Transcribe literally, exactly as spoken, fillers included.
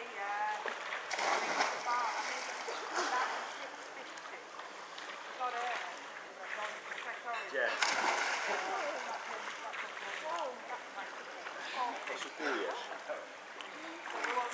yeah. I think it's about, I mean, that's six fifty. Got it. Fresh orange. Yeah. Whoa, that's a four. That's nice. That's a four, yes. So we want